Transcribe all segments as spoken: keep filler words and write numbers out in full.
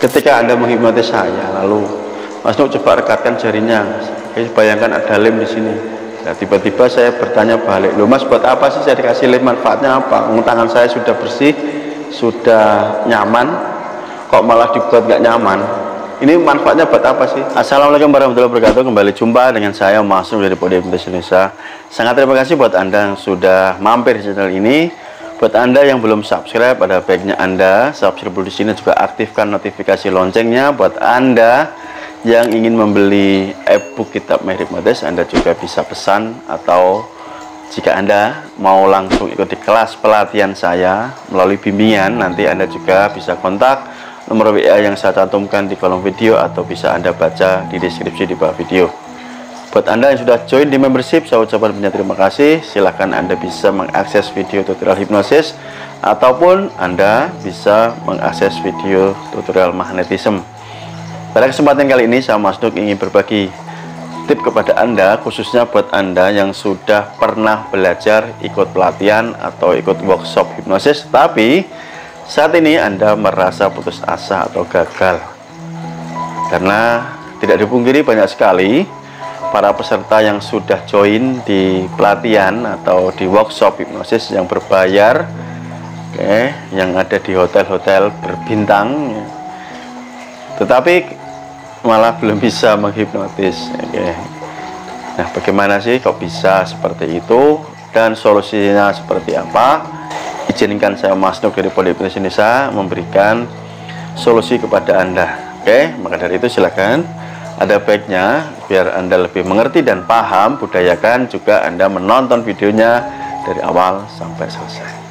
Ketika Anda menghipnotis saya, lalu Mas Nuk coba rekatkan jarinya, bayangkan ada lem di sini. Nah, tiba-tiba saya bertanya balik, loh Mas, buat apa sih saya dikasih lem, manfaatnya apa? Tangan saya sudah bersih, sudah nyaman, kok malah dibuat nggak nyaman? Ini manfaatnya buat apa sih? Assalamualaikum warahmatullahi wabarakatuh. Kembali jumpa dengan saya Mas Nuk dari Podium Indonesia. Sangat terima kasih buat Anda yang sudah mampir di channel ini. Buat Anda yang belum subscribe, ada baiknya Anda subscribe dulu di sini, juga aktifkan notifikasi loncengnya. Buat Anda yang ingin membeli e-book kitab Mahir Hipnotis, Anda juga bisa pesan, atau jika Anda mau langsung ikuti kelas pelatihan saya melalui bimbingan, nanti Anda juga bisa kontak nomor W A yang saya cantumkan di kolom video, atau bisa Anda baca di deskripsi di bawah video. Buat Anda yang sudah join di membership, saya ucapkan banyak terima kasih. Silahkan Anda bisa mengakses video tutorial hipnosis, ataupun Anda bisa mengakses video tutorial magnetism. Pada kesempatan kali ini, saya Mas Nuk ingin berbagi tip kepada Anda, khususnya buat Anda yang sudah pernah belajar ikut pelatihan atau ikut workshop hipnosis, tapi saat ini Anda merasa putus asa atau gagal. Karena tidak dipungkiri banyak sekali para peserta yang sudah join di pelatihan atau di workshop hipnosis yang berbayar, okay, yang ada di hotel-hotel berbintang, tetapi malah belum bisa menghipnotis. Okay. Nah, bagaimana sih kok bisa seperti itu, dan solusinya seperti apa? Izinkan saya Mas Nuk dari Podium Indonesia memberikan solusi kepada Anda. Oke, okay? Maka dari itu silakan, ada baiknya biar Anda lebih mengerti dan paham, budayakan juga Anda menonton videonya dari awal sampai selesai.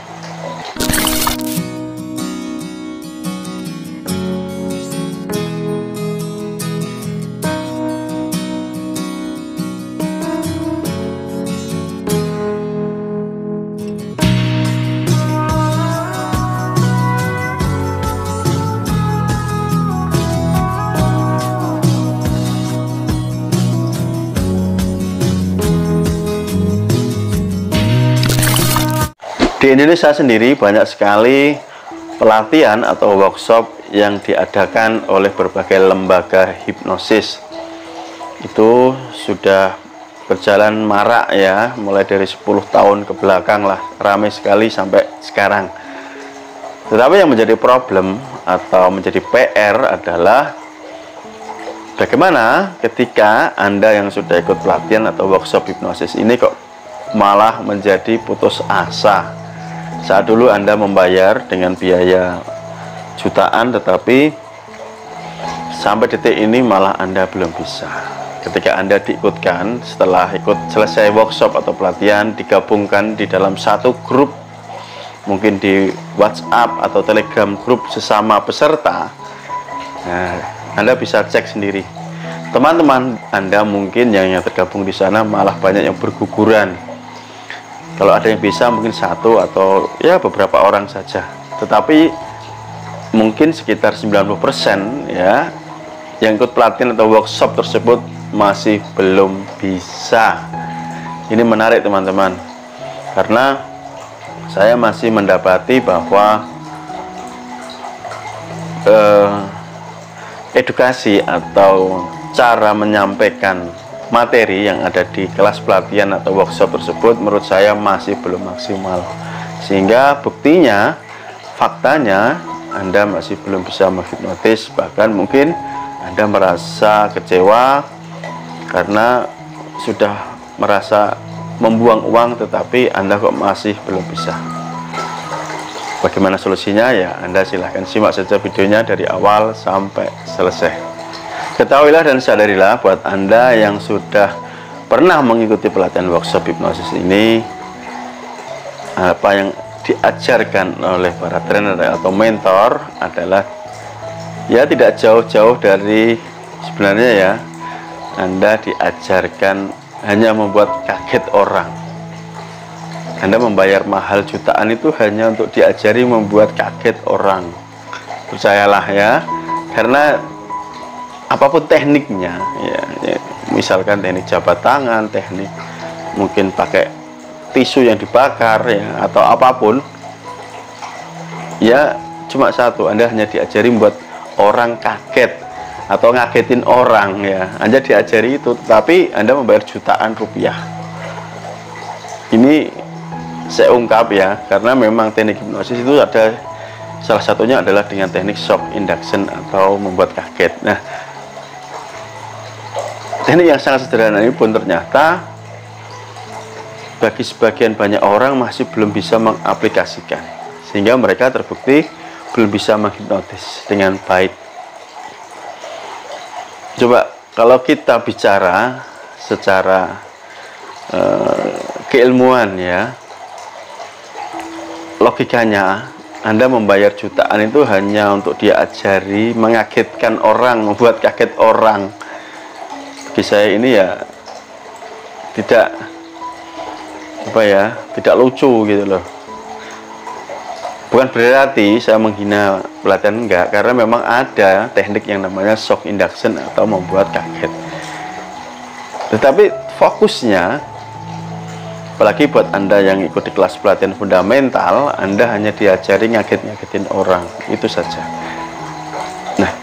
Di Indonesia sendiri banyak sekali pelatihan atau workshop yang diadakan oleh berbagai lembaga hipnosis. Itu sudah berjalan marak ya, mulai dari sepuluh tahun ke belakang lah, ramai sekali sampai sekarang. Tetapi yang menjadi problem atau menjadi P R adalah bagaimana ketika Anda yang sudah ikut pelatihan atau workshop hipnosis ini kok malah menjadi putus asa. Saat dulu Anda membayar dengan biaya jutaan, tetapi sampai detik ini malah Anda belum bisa. Ketika Anda diikutkan, setelah ikut selesai workshop atau pelatihan, digabungkan di dalam satu grup, mungkin di WhatsApp atau Telegram grup sesama peserta, nah, Anda bisa cek sendiri. Teman-teman Anda mungkin yang, yang tergabung di sana malah banyak yang berguguran. Kalau ada yang bisa mungkin satu atau ya beberapa orang saja, tetapi mungkin sekitar sembilan puluh persen ya yang ikut pelatihan atau workshop tersebut masih belum bisa. Ini menarik teman-teman, karena saya masih mendapati bahwa eh, edukasi atau cara menyampaikan materi yang ada di kelas pelatihan atau workshop tersebut menurut saya masih belum maksimal, sehingga buktinya, faktanya Anda masih belum bisa menghipnotis. Bahkan mungkin Anda merasa kecewa karena sudah merasa membuang uang, tetapi Anda kok masih belum bisa. Bagaimana solusinya? Ya, Anda silahkan simak saja videonya dari awal sampai selesai. Ketahuilah dan sadarilah, buat Anda yang sudah pernah mengikuti pelatihan workshop hipnosis ini, apa yang diajarkan oleh para trainer atau mentor adalah ya tidak jauh-jauh dari sebenarnya ya, Anda diajarkan hanya membuat kaget orang. Anda membayar mahal jutaan itu hanya untuk diajari membuat kaget orang. Percayalah ya, karena apapun tekniknya ya, ya, misalkan teknik jabat tangan, teknik mungkin pakai tisu yang dibakar ya, atau apapun ya, cuma satu, Anda hanya diajari membuat orang kaget atau ngagetin orang ya. Anda diajari itu, tapi Anda membayar jutaan rupiah. Ini saya ungkap ya, karena memang teknik hipnosis itu ada, salah satunya adalah dengan teknik shock induction atau membuat kaget. Nah, teknik yang sangat sederhana ini pun ternyata bagi sebagian banyak orang masih belum bisa mengaplikasikan, sehingga mereka terbukti belum bisa menghipnotis dengan baik. Coba kalau kita bicara secara uh, keilmuan ya, logikanya Anda membayar jutaan itu hanya untuk diajari mengagetkan orang, membuat kaget orang. Bagi saya ini ya tidak apa ya, tidak lucu gitu loh. Bukan berarti saya menghina pelatihan, enggak, karena memang ada teknik yang namanya shock induction atau membuat kaget. Tetapi fokusnya, apalagi buat Anda yang ikut di kelas pelatihan fundamental, Anda hanya diajari ngaget-ngagetin orang, itu saja. Nah,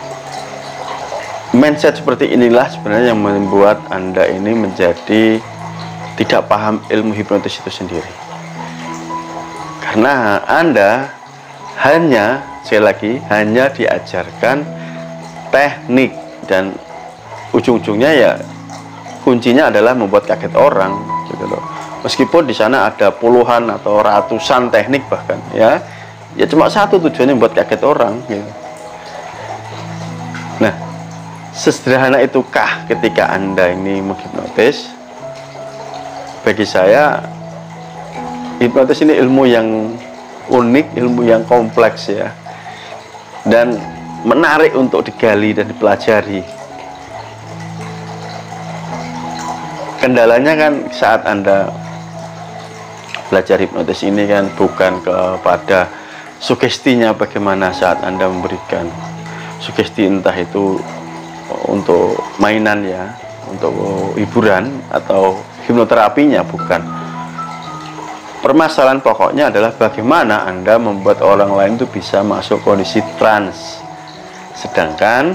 mindset seperti inilah sebenarnya yang membuat Anda ini menjadi tidak paham ilmu hipnotis itu sendiri. Karena Anda hanya, sekali lagi, hanya diajarkan teknik, dan ujung-ujungnya ya kuncinya adalah membuat kaget orang gitu loh. Meskipun di sana ada puluhan atau ratusan teknik bahkan ya, ya cuma satu tujuannya membuat kaget orang gitu. Nah, sesederhana itukah ketika Anda ini menghipnotis? Bagi saya, hipnotis ini ilmu yang unik, ilmu yang kompleks ya, dan menarik untuk digali dan dipelajari. Kendalanya kan saat Anda belajar hipnotis ini kan bukan kepada sugestinya bagaimana saat Anda memberikan sugesti, entah itu untuk mainan ya, untuk hiburan atau hipnoterapinya, bukan. Permasalahan pokoknya adalah bagaimana Anda membuat orang lain itu bisa masuk kondisi trans. Sedangkan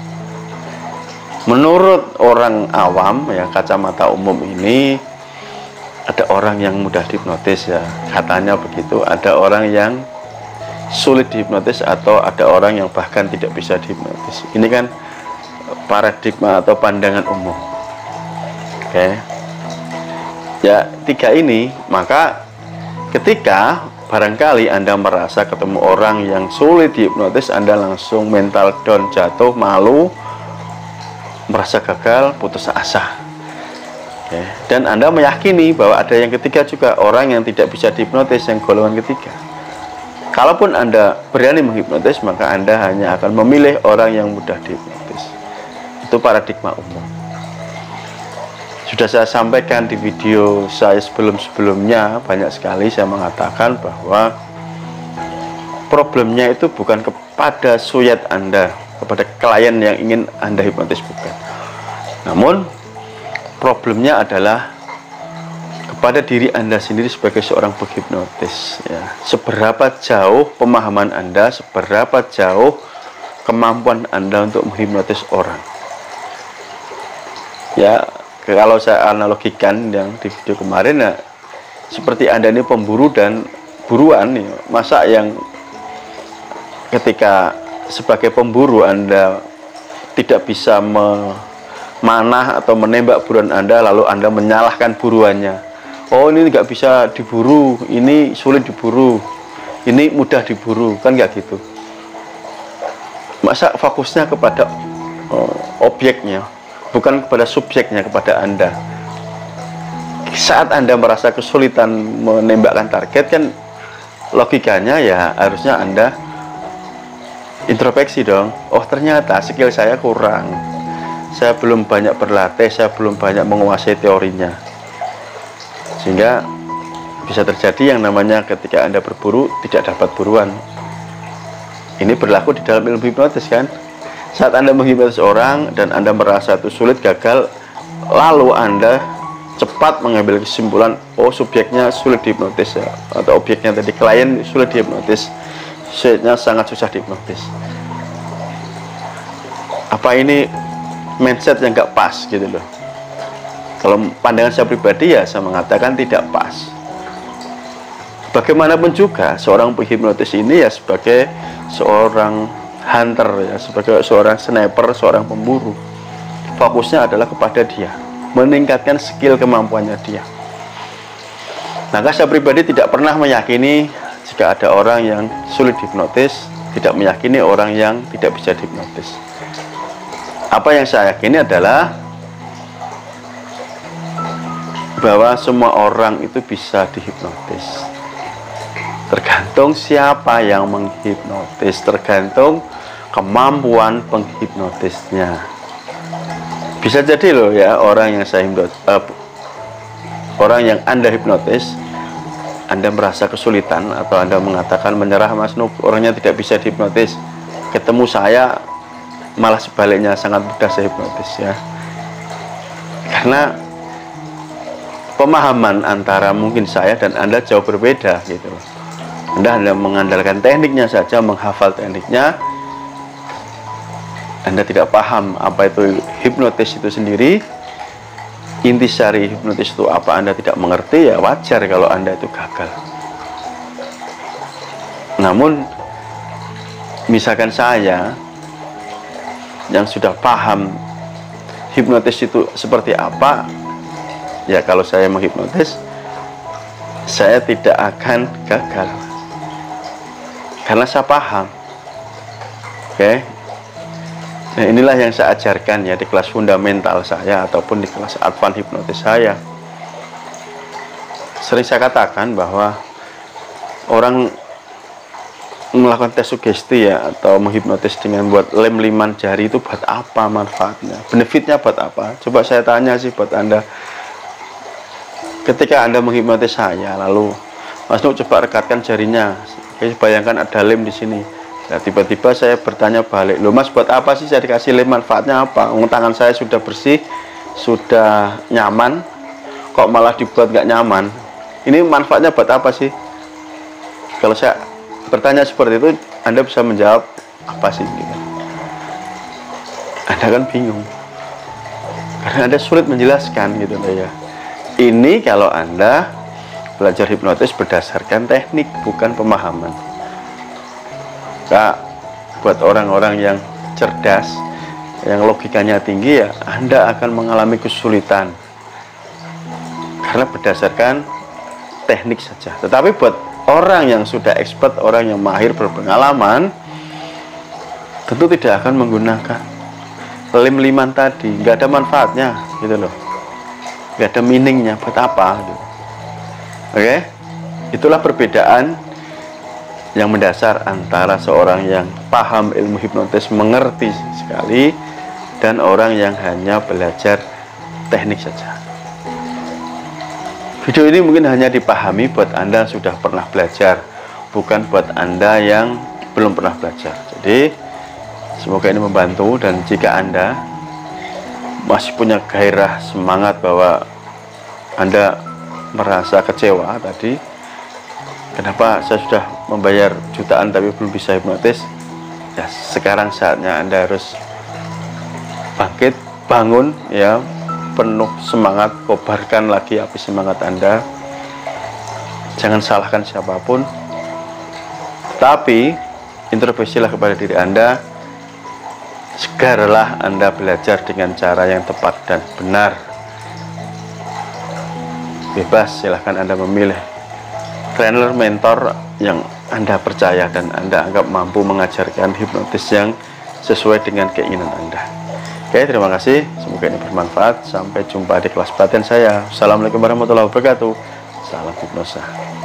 menurut orang awam ya, kacamata umum ini, ada orang yang mudah dihipnotis ya, katanya begitu. Ada orang yang sulit dihipnotis, atau ada orang yang bahkan tidak bisa dihipnotis. Ini kan paradigma atau pandangan umum. Oke. Ya, tiga ini, maka ketika barangkali Anda merasa ketemu orang yang sulit dihipnotis, Anda langsung mental down, jatuh, malu, merasa gagal, putus asa. Oke. Dan Anda meyakini bahwa ada yang ketiga juga, orang yang tidak bisa dihipnotis, yang golongan ketiga. Kalaupun Anda berani menghipnotis, maka Anda hanya akan memilih orang yang mudah dihipnotis. Itu paradigma umum. Sudah saya sampaikan di video saya sebelum-sebelumnya, banyak sekali saya mengatakan bahwa problemnya itu bukan kepada suyat Anda, kepada klien yang ingin Anda hipnotis, bukan. Namun problemnya adalah kepada diri Anda sendiri sebagai seorang penghipnotis ya. Seberapa jauh pemahaman Anda, seberapa jauh kemampuan Anda untuk menghipnotis orang. Ya, kalau saya analogikan yang di video kemarin ya, seperti Anda ini pemburu dan buruan ya. Masa yang ketika sebagai pemburu Anda tidak bisa memanah atau menembak buruan Anda, lalu Anda menyalahkan buruannya. Oh, ini nggak bisa diburu, ini sulit diburu, ini mudah diburu, kan nggak gitu. Masa fokusnya kepada oh, objeknya, bukan kepada subjeknya, kepada Anda. Saat Anda merasa kesulitan menembakkan target, kan logikanya ya harusnya Anda introspeksi dong. Oh, ternyata skill saya kurang, saya belum banyak berlatih, saya belum banyak menguasai teorinya, sehingga bisa terjadi yang namanya ketika Anda berburu tidak dapat buruan. Ini berlaku di dalam ilmu hipnotis kan. Saat Anda menghipnotis orang dan Anda merasa itu sulit, gagal, lalu Anda cepat mengambil kesimpulan, oh subjeknya sulit dihipnotis ya, atau objeknya tadi klien sulit dihipnotis, subjeknya sangat susah dihipnotis. apa ini mindset yang gak pas gitu loh. Kalau pandangan saya pribadi ya saya mengatakan tidak pas. Bagaimanapun juga seorang penghipnotis ini ya sebagai seorang hunter ya, sebagai seorang sniper, seorang pemburu. Fokusnya adalah kepada dia, meningkatkan skill kemampuannya dia. Maka saya pribadi tidak pernah meyakini jika ada orang yang sulit dihipnotis, tidak meyakini orang yang tidak bisa dihipnotis. Apa yang saya yakini adalah bahwa semua orang itu bisa dihipnotis. Tergantung siapa yang menghipnotis, tergantung kemampuan penghipnotisnya. Bisa jadi loh ya, orang yang saya hipnotis, uh, orang yang Anda hipnotis, Anda merasa kesulitan atau Anda mengatakan menyerah, Mas Nuk, orangnya tidak bisa dihipnotis. Ketemu saya malah sebaliknya sangat mudah saya hipnotis ya. Karena pemahaman antara mungkin saya dan Anda jauh berbeda gitu loh. Anda hanya mengandalkan tekniknya saja, menghafal tekniknya. Anda tidak paham apa itu hipnotis itu sendiri, intisari hipnotis itu apa, Anda tidak mengerti, ya wajar kalau Anda itu gagal. Namun misalkan saya yang sudah paham hipnotis itu seperti apa, ya kalau saya menghipnotis saya tidak akan gagal karena saya paham. Oke, nah inilah yang saya ajarkan ya di kelas fundamental saya ataupun di kelas advance hipnotis saya. Sering saya katakan bahwa orang melakukan tes sugesti ya atau menghipnotis dengan buat lem liman jari itu buat apa manfaatnya, benefitnya buat apa? Coba saya tanya sih buat Anda. Ketika Anda menghipnotis saya, lalu Mas Nuk coba rekatkan jarinya, oke, bayangkan ada lem di sini. Nah, tiba-tiba saya bertanya balik, loh Mas, buat apa sih saya dikasih lem, manfaatnya apa? Tangan saya sudah bersih, sudah nyaman, kok malah dibuat nggak nyaman? Ini manfaatnya buat apa sih? Kalau saya bertanya seperti itu, Anda bisa menjawab apa sih? Gitu. Anda kan bingung, karena Anda sulit menjelaskan gitu loh ya. Ini kalau Anda belajar hipnotis berdasarkan teknik, bukan pemahaman. Nah, buat orang-orang yang cerdas, yang logikanya tinggi ya, Anda akan mengalami kesulitan karena berdasarkan teknik saja. Tetapi buat orang yang sudah expert, orang yang mahir, berpengalaman, tentu tidak akan menggunakan lem-liman tadi, nggak ada manfaatnya gitu loh, nggak ada meaningnya, buat apa gitu. Oke, itulah perbedaan yang mendasar antara seorang yang paham ilmu hipnotis, mengerti sekali, dan orang yang hanya belajar teknik saja. Video ini mungkin hanya dipahami buat Anda sudah pernah belajar, bukan buat Anda yang belum pernah belajar. Jadi semoga ini membantu, dan jika Anda masih punya gairah, semangat bahwa Anda merasa kecewa tadi, kenapa saya sudah membayar jutaan tapi belum bisa hipnotis, ya sekarang saatnya Anda harus bangkit, bangun ya, penuh semangat, kobarkan lagi api semangat Anda. Jangan salahkan siapapun, tapi introspeksilah kepada diri Anda. Segarlah Anda belajar dengan cara yang tepat dan benar. Bebas, silahkan Anda memilih trainer, mentor yang Anda percaya dan Anda anggap mampu mengajarkan hipnotis yang sesuai dengan keinginan Anda. Oke, terima kasih, semoga ini bermanfaat. Sampai jumpa di kelas pelatihan saya. Assalamualaikum warahmatullahi wabarakatuh. Salam hipnosa.